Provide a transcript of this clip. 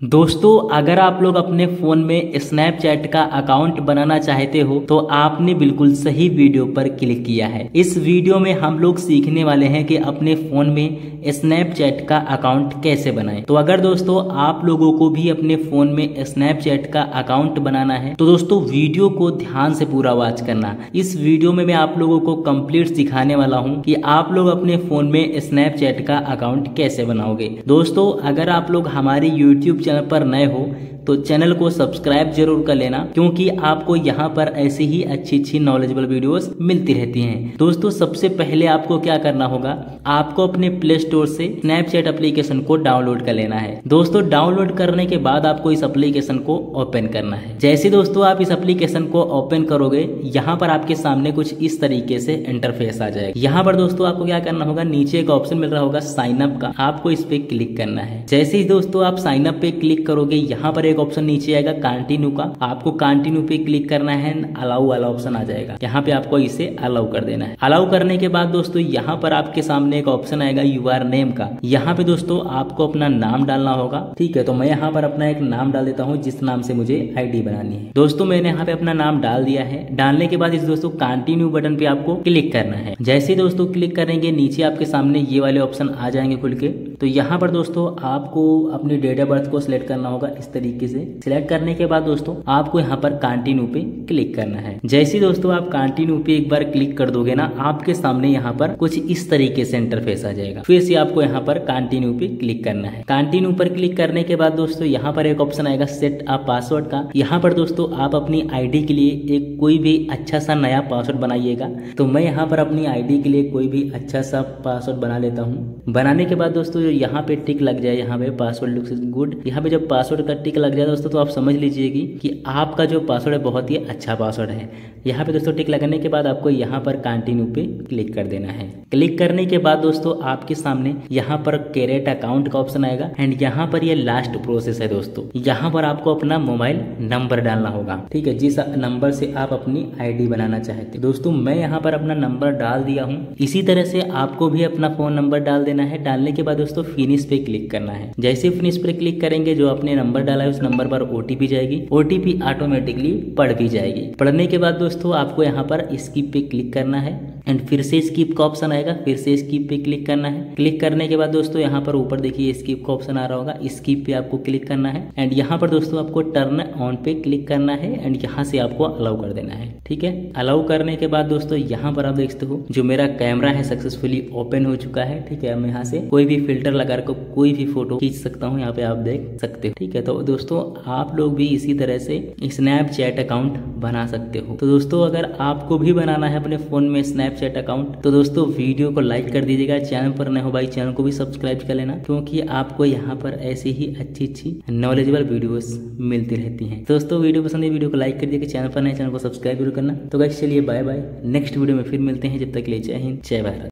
दोस्तों, अगर आप लोग अपने फ़ोन में स्नैपचैट का अकाउंट बनाना चाहते हो तो आपने बिल्कुल सही वीडियो पर क्लिक किया है। इस वीडियो में हम लोग सीखने वाले हैं कि अपने फ़ोन में स्नैपचैट का अकाउंट कैसे बनाएं। तो अगर दोस्तों आप लोगों को भी अपने फ़ोन में स्नैपचैट का अकाउंट बनाना है तो दोस्तों वीडियो को ध्यान से पूरा वॉच करना। इस वीडियो में मैं आप लोगों को कंप्लीट सिखाने वाला हूँ कि आप लोग अपने फ़ोन में स्नैपचैट का अकाउंट कैसे बनाओगे। दोस्तों, अगर आप लोग हमारे यूट्यूब चैनल पर नए हो तो चैनल को सब्सक्राइब जरूर कर लेना, क्योंकि आपको यहाँ पर ऐसी ही अच्छी नॉलेजेबल वीडियोस मिलती रहती हैं। दोस्तों, सबसे पहले आपको क्या करना होगा, आपको अपने प्ले स्टोर से स्नैपचैट एप्लीकेशन को डाउनलोड कर लेना है। दोस्तों, डाउनलोड करने के बाद आपको इस एप्लीकेशन को ओपन करना है। जैसे दोस्तों आप इस एप्लीकेशन को ओपन करोगे, यहाँ पर आपके सामने कुछ इस तरीके से इंटरफेस आ जाएगा। यहाँ पर दोस्तों आपको क्या करना होगा, नीचे एक ऑप्शन मिल रहा होगा साइन अप का, आपको इस पे क्लिक करना है। जैसे ही दोस्तों आप साइन अप पे क्लिक करोगे, यहाँ पर एक ऑप्शन नीचे आएगा कंटिन्यू का, आपको कंटिन्यू पे क्लिक करना है। अलाउ वाला ऑप्शन आ जाएगा, यहाँ पे आपको इसे अलाउ कर देना है। अलाउ करने के बाद दोस्तों यहाँ पर आपके सामने एक ऑप्शन आएगा यूआर नेम का, यहाँ पे दोस्तों आपको अपना नाम डालना होगा। ठीक है, तो मैं यहाँ पर अपना एक नाम डाल देता हूँ जिस नाम से मुझे आईडी बनानी है। दोस्तों मैंने यहाँ पे अपना नाम डाल दिया है। डालने के बाद इस दोस्तों कंटिन्यू बटन पे आपको क्लिक करना है। जैसे ही दोस्तों क्लिक करेंगे, नीचे आपके सामने ये वाले ऑप्शन आ जाएंगे खुल के। तो यहाँ पर दोस्तों आपको अपनी डेट ऑफ बर्थ को सिलेक्ट करना होगा इस तरीके से। सिलेक्ट करने के बाद दोस्तों आपको यहाँ पर कंटिन्यू पे क्लिक करना है। जैसे दोस्तों आप कंटिन्यू पे एक बार क्लिक कर दोगे ना, आपके सामने यहाँ पर कुछ इस तरीके से इंटरफेस आ जाएगा। फिर से आपको यहाँ पर कंटिन्यू पे क्लिक करना है। कंटिन्यू पर क्लिक करने के बाद दोस्तों यहाँ पर एक ऑप्शन आएगा सेट अ पासवर्ड का। यहाँ पर दोस्तों आप अपनी आईडी के लिए एक कोई भी अच्छा सा नया पासवर्ड बनाइएगा। तो मैं यहाँ पर अपनी आईडी के लिए कोई भी अच्छा सा पासवर्ड बना लेता हूँ। बनाने के बाद दोस्तों यहाँ पे टिक लग जाए, यहाँ पे पासवर्ड लुक्स गुड, यहाँ पे जब पासवर्ड का टिक लग जाए दोस्तों तो आप समझ लीजिएगी कि आपका जो पासवर्ड है बहुत ही अच्छा पासवर्ड है। यहाँ पे दोस्तों टिक लगने के बाद आपको यहाँ पर कंटिन्यू पे क्लिक कर देना है। क्लिक करने के बाद दोस्तों आपके सामने यहाँ पर क्रिएट अकाउंट का ऑप्शन आएगा एंड यहाँ पर ये लास्ट प्रोसेस है दोस्तों। यहाँ पर आपको अपना मोबाइल नंबर डालना होगा। ठीक है, जिस नंबर से आप अपनी आईडी बनाना चाहते। दोस्तों मैं यहाँ पर अपना नंबर डाल दिया हूँ। इसी तरह से आपको भी अपना फोन नंबर डाल देना है। डालने के बाद दोस्तों फिनिश पे क्लिक करना है। जैसे फिनिश पे क्लिक करेंगे, जो आपने नंबर डाला है उस नंबर पर ओटीपी जाएगी। ओटीपी ऑटोमेटिकली पढ़ भी जाएगी। पढ़ने के बाद दोस्तों आपको यहाँ पर स्किप पे क्लिक करना है एंड फिर से स्किप का ऑप्शन आएगा, फिर से स्किप पे क्लिक करना है। क्लिक करने के बाद दोस्तों यहाँ पर ऊपर देखिए स्किप का ऑप्शन आ रहा होगा, स्किप पे आपको क्लिक करना है एंड यहाँ पर दोस्तों आपको टर्न ऑन पे क्लिक करना है एंड यहाँ से आपको अलाउ कर देना है। ठीक है, अलाउ करने के बाद दोस्तों यहाँ पर आप देखते हो जो मेरा कैमरा है सक्सेसफुली ओपन हो चुका है। ठीक है, मैं यहाँ से कोई भी फिल्टर लगा कर कोई भी फोटो खींच सकता हूँ, यहाँ पे आप देख सकते हो। ठीक है, तो दोस्तों आप लोग भी इसी तरह से स्नैपचैट अकाउंट बना सकते हो। तो दोस्तों अगर आपको भी बनाना है अपने फोन में स्नैपचैट अकाउंट तो दोस्तों वीडियो को लाइक कर दीजिएगा। चैनल पर नए हो भाई चैनल को भी सब्सक्राइब कर लेना, क्योंकि आपको यहाँ पर ऐसी ही अच्छी नॉलेजेबल वीडियोस मिलती रहती हैं। दोस्तों वीडियो पसंद है वीडियो को लाइक कर दीजिएगा, चैनल पर नए चैनल को सब्सक्राइब जरूर करना। तो गाइस चलिए बाय बाय, नेक्स्ट वीडियो में फिर मिलते हैं। जब तक के लिए जय हिंद जय भारत।